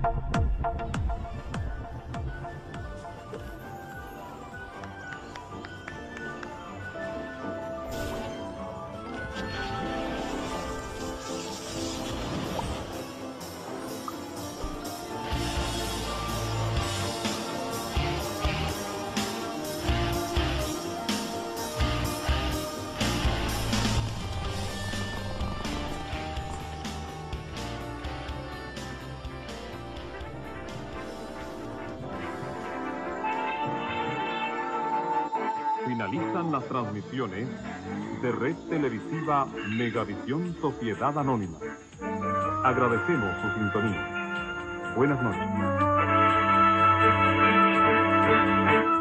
Finalizan las transmisiones de Red Televisiva Megavisión Sociedad Anónima. Agradecemos su sintonía. Buenas noches.